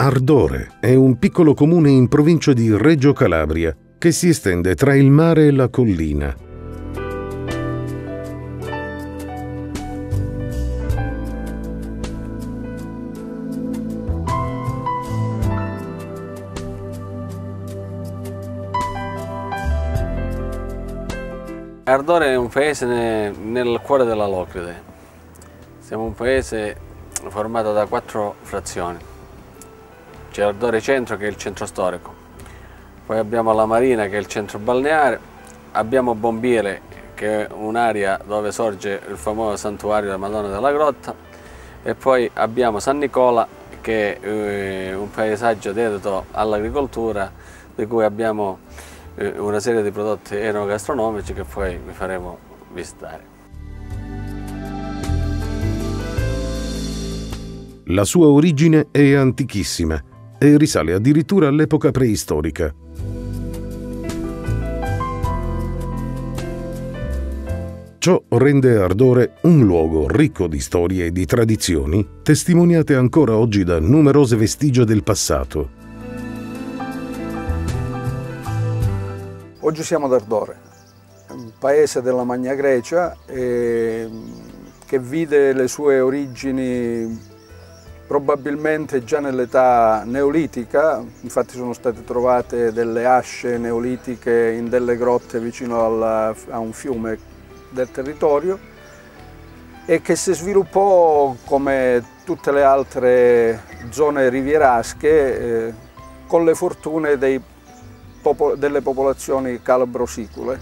Ardore è un piccolo comune in provincia di Reggio Calabria che si estende tra il mare e la collina. Ardore è un paese nel cuore della Locride. Siamo un paese formato da 4 frazioni. C'è Ardore Centro, che è il centro storico, poi abbiamo la Marina, che è il centro balneare, abbiamo Bombiere, che è un'area dove sorge il famoso santuario della Madonna della Grotta, e poi abbiamo San Nicola, che è un paesaggio dedito all'agricoltura, di cui abbiamo una serie di prodotti enogastronomici che poi vi faremo visitare. La sua origine è antichissima e risale addirittura all'epoca preistorica. Ciò rende Ardore un luogo ricco di storie e di tradizioni, testimoniate ancora oggi da numerose vestigia del passato. Oggi siamo ad Ardore, un paese della Magna Grecia che vide le sue origini probabilmente già nell'età neolitica. Infatti sono state trovate delle asce neolitiche in delle grotte vicino a un fiume del territorio, e che si sviluppò come tutte le altre zone rivierasche con le fortune delle popolazioni calabro-sicule,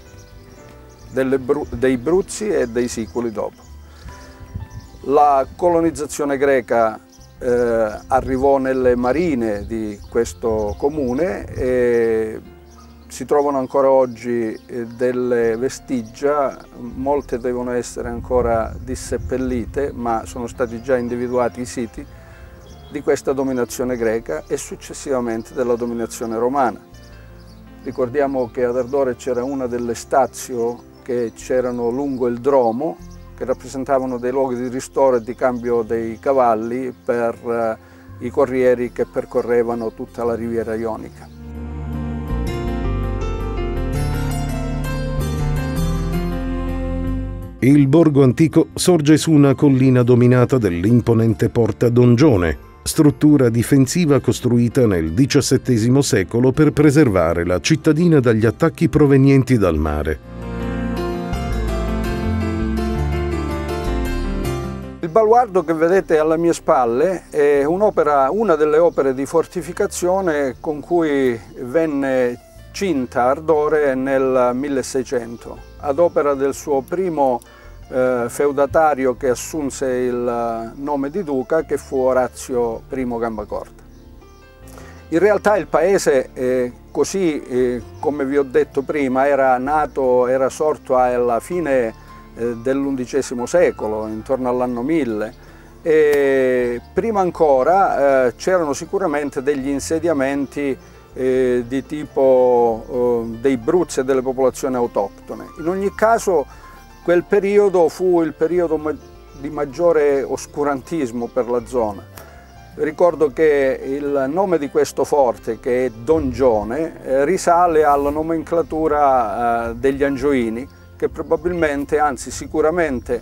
dei Bruzzi e dei Siculi dopo. La colonizzazione greca arrivò nelle marine di questo comune e si trovano ancora oggi delle vestigia, molte devono essere ancora disseppellite, ma sono stati già individuati i siti di questa dominazione greca e successivamente della dominazione romana. Ricordiamo che ad Ardore c'era una delle stazio che c'erano lungo il Dromo, che rappresentavano dei luoghi di ristoro e di cambio dei cavalli per i corrieri che percorrevano tutta la riviera ionica. Il borgo antico sorge su una collina dominata dall'imponente Porta Dongione, struttura difensiva costruita nel XVII secolo per preservare la cittadina dagli attacchi provenienti dal mare. Il baluardo che vedete alle mie spalle è una delle opere di fortificazione con cui venne cinta Ardore nel 1600, ad opera del suo primo feudatario che assunse il nome di duca, che fu Orazio I Gambacorta. In realtà il paese, così come vi ho detto prima, era sorto alla fine dell'undicesimo secolo, intorno all'anno 1000, e prima ancora c'erano sicuramente degli insediamenti di tipo dei Bruzzi e delle popolazioni autoctone. In ogni caso quel periodo fu il periodo di maggiore oscurantismo per la zona. Ricordo che il nome di questo forte, che è Dongione, risale alla nomenclatura degli Angioini, che probabilmente, anzi sicuramente,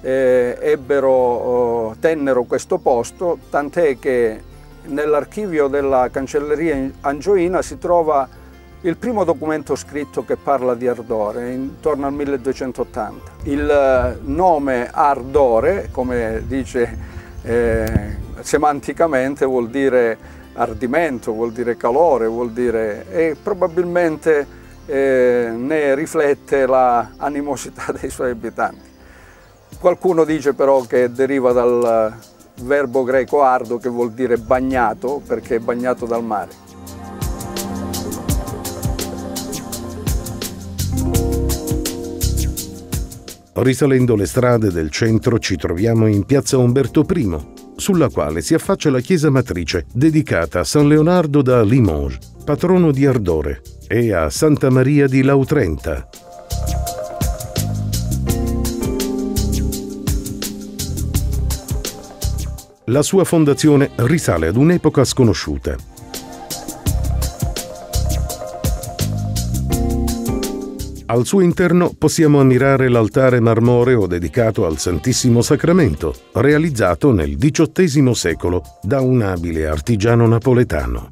tennero questo posto, tant'è che nell'archivio della cancelleria angioina si trova il primo documento scritto che parla di Ardore, intorno al 1280. Il nome Ardore, come dice semanticamente, vuol dire ardimento, vuol dire calore, e probabilmente ne riflette la animosità dei suoi abitanti. Qualcuno dice però che deriva dal verbo greco ardo, che vuol dire bagnato, perché è bagnato dal mare. Risalendo le strade del centro ci troviamo in piazza Umberto I, sulla quale si affaccia la chiesa matrice dedicata a San Leonardo da Limoges, patrono di Ardore, e a Santa Maria di Lautrenta. La sua fondazione risale ad un'epoca sconosciuta. Al suo interno possiamo ammirare l'altare marmoreo dedicato al Santissimo Sacramento, realizzato nel XVIII secolo da un abile artigiano napoletano.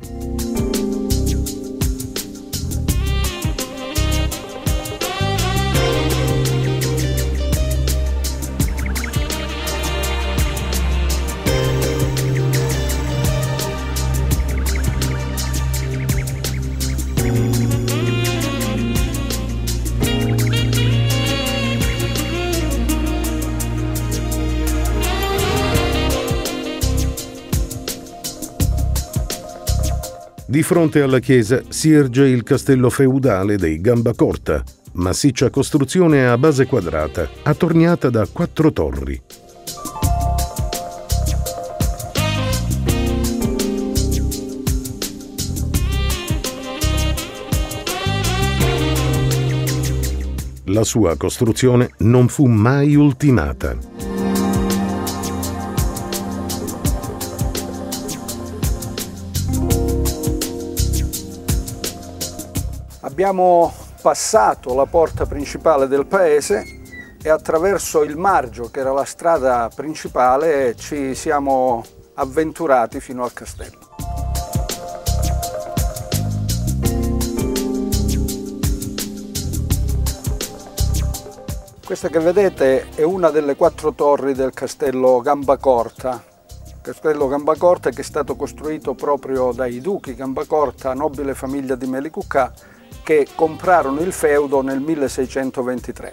Di fronte alla chiesa si erge il castello feudale dei Gambacorta, massiccia costruzione a base quadrata, attorniata da 4 torri. La sua costruzione non fu mai ultimata. Abbiamo passato la porta principale del paese e attraverso il Margio, che era la strada principale, ci siamo avventurati fino al castello. Questa che vedete è una delle 4 torri del castello Gambacorta. Castello Gambacorta che è stato costruito proprio dai duchi Gambacorta, nobile famiglia di Melicuccà, che comprarono il feudo nel 1623.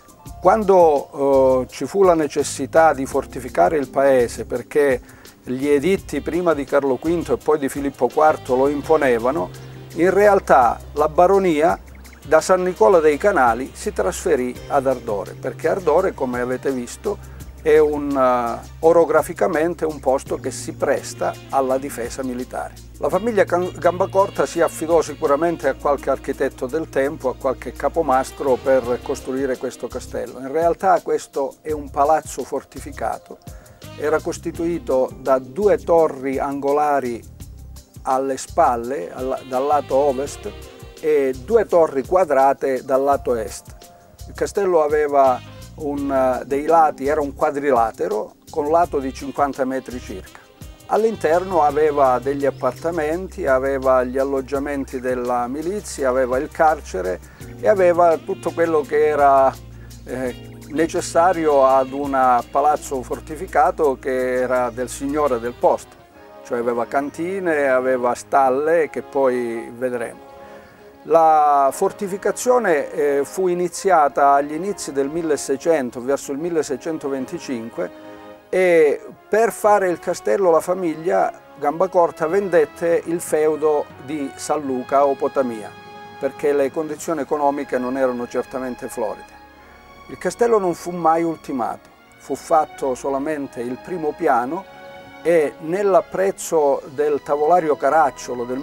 Quando ci fu la necessità di fortificare il paese, perché gli editti prima di Carlo V e poi di Filippo IV lo imponevano, in realtà la baronia da San Nicola dei Canali si trasferì ad Ardore, perché Ardore, come avete visto, è orograficamente un posto che si presta alla difesa militare. La famiglia Gambacorta si affidò sicuramente a qualche architetto del tempo, a qualche capomastro per costruire questo castello. In realtà questo è un palazzo fortificato, era costituito da 2 torri angolari alle spalle, dal lato ovest, e 2 torri quadrate dal lato est. Il castello aveva dei lati, era un quadrilatero con lato di 50 metri circa. All'interno aveva degli appartamenti, aveva gli alloggiamenti della milizia, aveva il carcere e aveva tutto quello che era necessario ad un palazzo fortificato che era del signore del posto, cioè aveva cantine, aveva stalle che poi vedremo. La fortificazione fu iniziata agli inizi del 1600, verso il 1625, e per fare il castello la famiglia Gambacorta vendette il feudo di San Luca o Potamia, perché le condizioni economiche non erano certamente floride. Il castello non fu mai ultimato, fu fatto solamente il primo piano e nell'apprezzo del tavolario Caracciolo del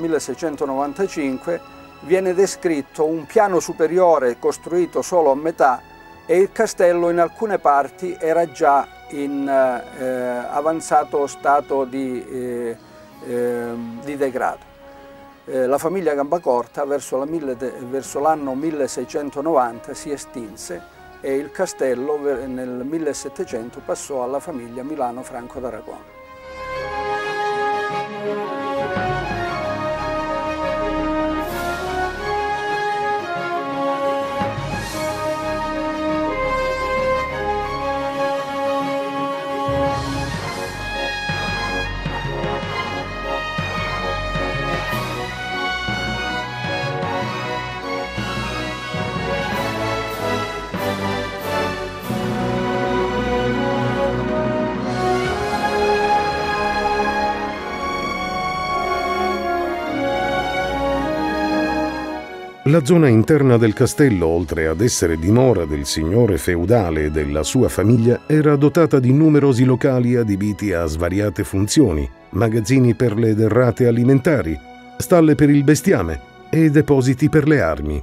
1695 viene descritto un piano superiore costruito solo a metà e il castello in alcune parti era già in avanzato stato di degrado. La famiglia Gambacorta verso l'anno 1690 si estinse e il castello nel 1700 passò alla famiglia Milano Franco d'Aragona. La zona interna del castello, oltre ad essere dimora del signore feudale e della sua famiglia, era dotata di numerosi locali adibiti a svariate funzioni, magazzini per le derrate alimentari, stalle per il bestiame e depositi per le armi.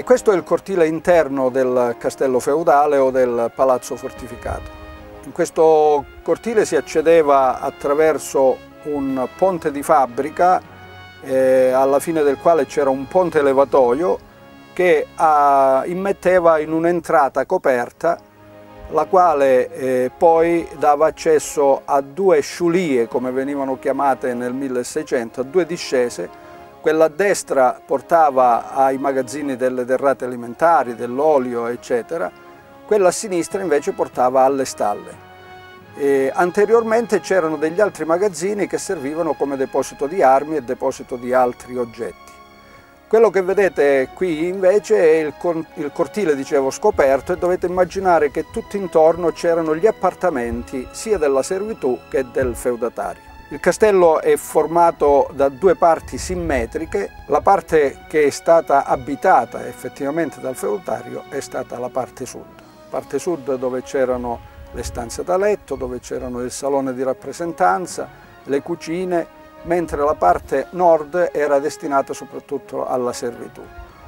E questo è il cortile interno del castello feudale o del palazzo fortificato. In questo cortile si accedeva attraverso un ponte di fabbrica, alla fine del quale c'era un ponte levatoio che immetteva in un'entrata coperta, la quale poi dava accesso a due sciulie, come venivano chiamate nel 1600, a due discese. Quella a destra portava ai magazzini delle derrate alimentari, dell'olio, eccetera. Quella a sinistra invece portava alle stalle. Anteriormente c'erano degli altri magazzini che servivano come deposito di armi e deposito di altri oggetti. Quello che vedete qui invece è il cortile, dicevo, scoperto, e dovete immaginare che tutto intorno c'erano gli appartamenti sia della servitù che del feudatario. Il castello è formato da due parti simmetriche. La parte che è stata abitata effettivamente dal feudatario è stata la parte sud dove c'erano le stanze da letto, dove c'erano il salone di rappresentanza, le cucine, mentre la parte nord era destinata soprattutto alla servitù.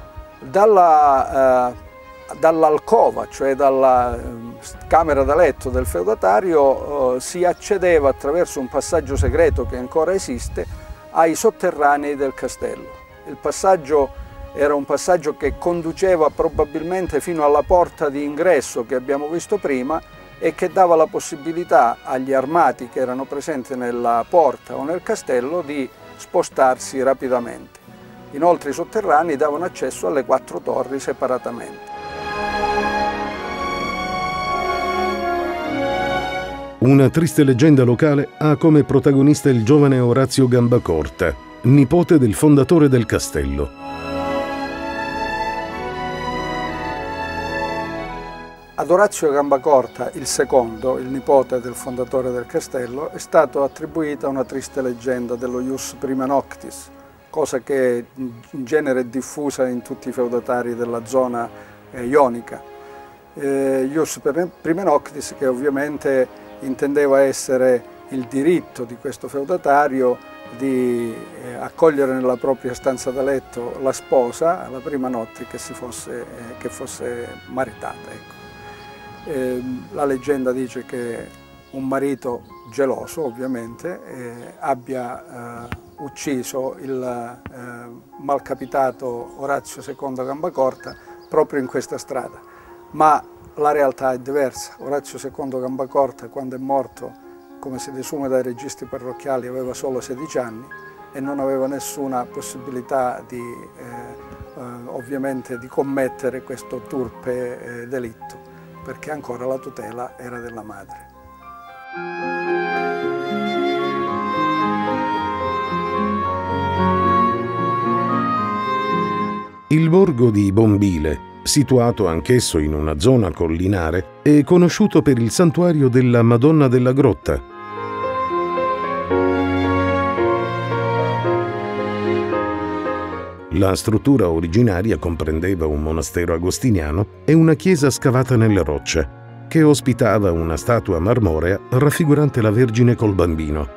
Dall'alcova, cioè dalla camera da letto del feudatario, si accedeva attraverso un passaggio segreto che ancora esiste ai sotterranei del castello. Il passaggio era un passaggio che conduceva probabilmente fino alla porta di ingresso che abbiamo visto prima e che dava la possibilità agli armati che erano presenti nella porta o nel castello di spostarsi rapidamente. Inoltre i sotterranei davano accesso alle 4 torri separatamente. Una triste leggenda locale ha come protagonista il giovane Orazio Gambacorta, nipote del fondatore del castello. Ad Orazio Gambacorta, il secondo, il nipote del fondatore del castello, è stata attribuita una triste leggenda dello ius prima noctis, cosa che in genere è diffusa in tutti i feudatari della zona ionica. Ius prima noctis, che ovviamente intendeva essere il diritto di questo feudatario di accogliere nella propria stanza da letto la sposa alla prima notte che fosse maritata. Ecco. La leggenda dice che un marito geloso, ovviamente, abbia ucciso il malcapitato Orazio II Gambacorta proprio in questa strada, ma la realtà è diversa. Orazio II Gambacorta, quando è morto, come si desume dai registri parrocchiali, aveva solo 16 anni e non aveva nessuna possibilità ovviamente di commettere questo turpe delitto, perché ancora la tutela era della madre. Il borgo di Bombile, situato anch'esso in una zona collinare, è conosciuto per il santuario della Madonna della Grotta. La struttura originaria comprendeva un monastero agostiniano e una chiesa scavata nelle rocce, che ospitava una statua marmorea raffigurante la Vergine col bambino.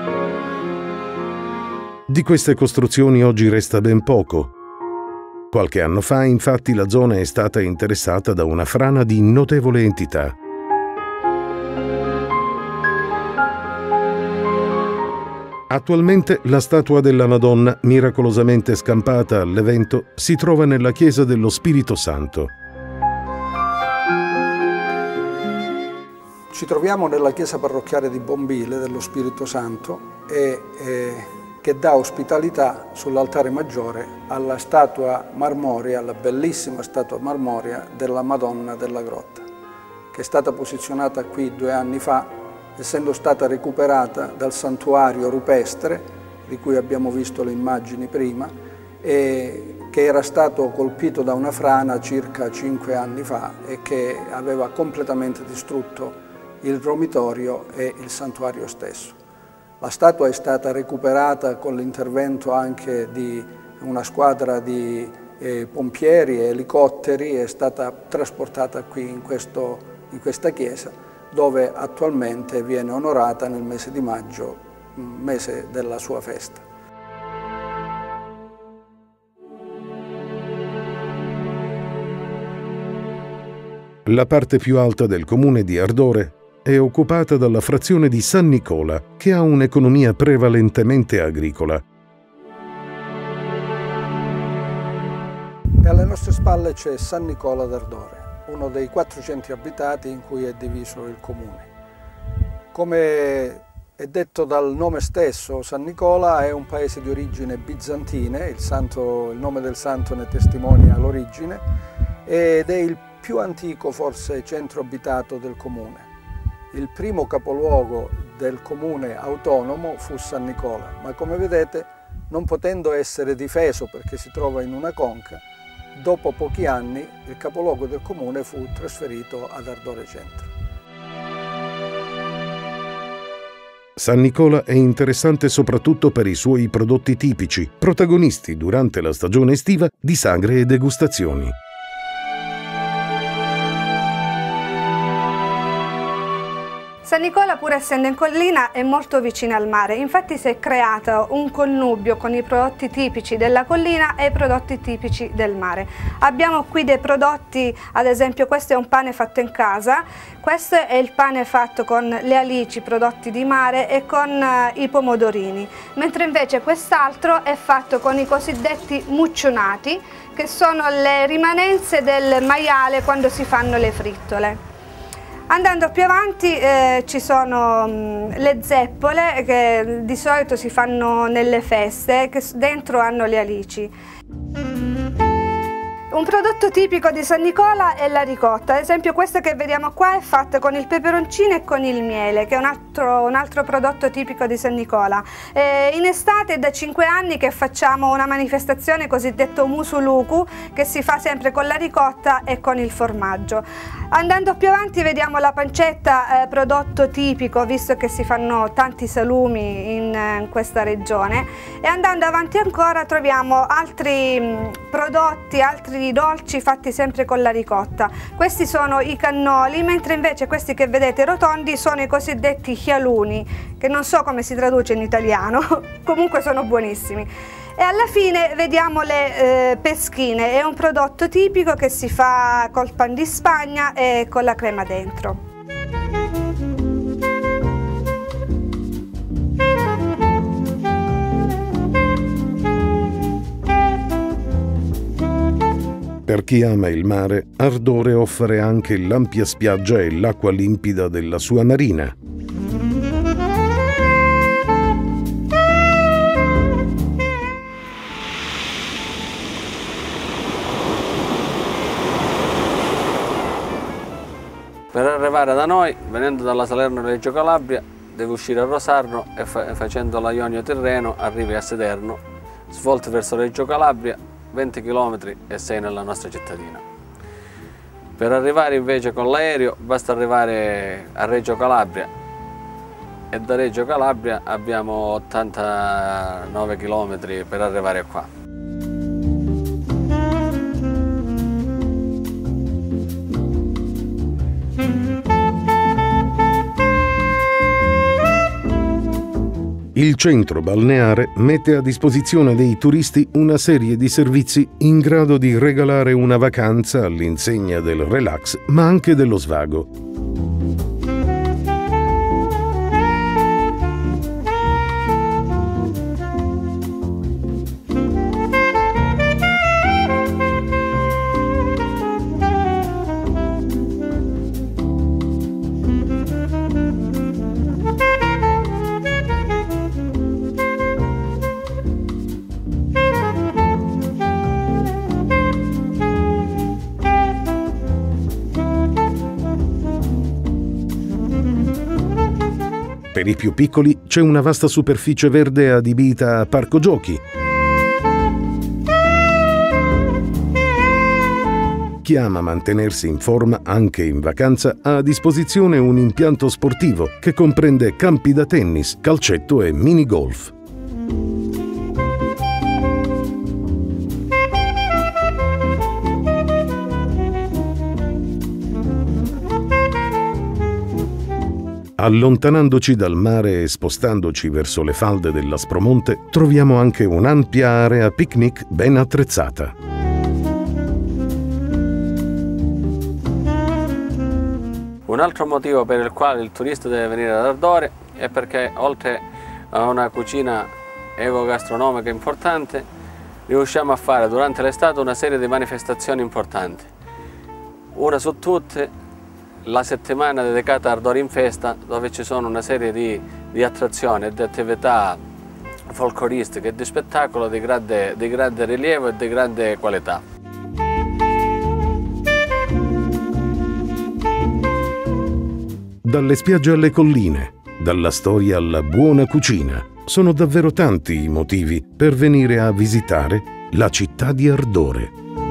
Di queste costruzioni oggi resta ben poco. Qualche anno fa, infatti, la zona è stata interessata da una frana di notevole entità. Attualmente la statua della Madonna, miracolosamente scampata all'evento, si trova nella chiesa dello Spirito Santo. Ci troviamo nella chiesa parrocchiale di Bombile dello Spirito Santo che dà ospitalità sull'altare maggiore alla statua marmorea, alla bellissima statua marmorea della Madonna della Grotta, che è stata posizionata qui 2 anni fa, essendo stata recuperata dal santuario rupestre, di cui abbiamo visto le immagini prima, e che era stato colpito da una frana circa 5 anni fa e che aveva completamente distrutto il romitorio e il santuario stesso. La statua è stata recuperata con l'intervento anche di una squadra di pompieri e elicotteri, è stata trasportata qui in questa chiesa, dove attualmente viene onorata nel mese di maggio, mese della sua festa. La parte più alta del comune di Ardore è occupata dalla frazione di San Nicola, che ha un'economia prevalentemente agricola. E alle nostre spalle c'è San Nicola d'Ardore, uno dei 4 centri abitati in cui è diviso il comune. Come è detto dal nome stesso, San Nicola è un paese di origine bizantina, il nome del santo ne testimonia l'origine, ed è il più antico forse centro abitato del comune. Il primo capoluogo del comune autonomo fu San Nicola, ma come vedete, non potendo essere difeso perché si trova in una conca, dopo pochi anni il capoluogo del comune fu trasferito ad Ardore Centro. San Nicola è interessante soprattutto per i suoi prodotti tipici, protagonisti durante la stagione estiva di sagre e degustazioni. San Nicola, pur essendo in collina, è molto vicina al mare, infatti si è creato un connubio con i prodotti tipici della collina e i prodotti tipici del mare. Abbiamo qui dei prodotti, ad esempio questo è un pane fatto in casa, questo è il pane fatto con le alici, prodotti di mare, e con i pomodorini, mentre invece quest'altro è fatto con i cosiddetti muccionati, che sono le rimanenze del maiale quando si fanno le frittole. Andando più avanti ci sono le zeppole che di solito si fanno nelle feste, che dentro hanno le alici. Un prodotto tipico di San Nicola è la ricotta, ad esempio questa che vediamo qua è fatta con il peperoncino e con il miele, che è un altro prodotto tipico di San Nicola. In estate è da 5 anni che facciamo una manifestazione cosiddetto musuluku, che si fa sempre con la ricotta e con il formaggio. Andando più avanti vediamo la pancetta, prodotto tipico, visto che si fanno tanti salumi in questa regione, e andando avanti ancora troviamo altri prodotti, altri dolci fatti sempre con la ricotta. Questi sono i cannoli, mentre invece questi che vedete rotondi sono i cosiddetti chialuni, che non so come si traduce in italiano, comunque sono buonissimi. E alla fine vediamo le peschine, è un prodotto tipico che si fa col pan di Spagna e con la crema dentro. Per chi ama il mare, Ardore offre anche l'ampia spiaggia e l'acqua limpida della sua marina. Per arrivare da noi, venendo dalla Salerno-Reggio Calabria, devi uscire a Rosarno e facendo la Ionio-Tirreno arrivi a Sederno, svolti verso Reggio Calabria, 20 km e sei nella nostra cittadina. Per arrivare invece con l'aereo basta arrivare a Reggio Calabria e da Reggio Calabria abbiamo 89 km per arrivare qua. Il centro balneare mette a disposizione dei turisti una serie di servizi in grado di regalare una vacanza all'insegna del relax, ma anche dello svago. Per i più piccoli c'è una vasta superficie verde adibita a parco giochi. Chi ama mantenersi in forma anche in vacanza ha a disposizione un impianto sportivo che comprende campi da tennis, calcetto e mini golf. Allontanandoci dal mare e spostandoci verso le falde dell'Aspromonte, troviamo anche un'ampia area picnic ben attrezzata. Un altro motivo per il quale il turista deve venire ad Ardore è perché oltre a una cucina ecogastronomica importante, riusciamo a fare durante l'estate una serie di manifestazioni importanti. Una su tutte, la settimana dedicata a Ardore in Festa, dove ci sono una serie di attrazioni e di attività folcloristiche e di spettacolo di grande rilievo e di grande qualità. Dalle spiagge alle colline, dalla storia alla buona cucina, sono davvero tanti i motivi per venire a visitare la città di Ardore.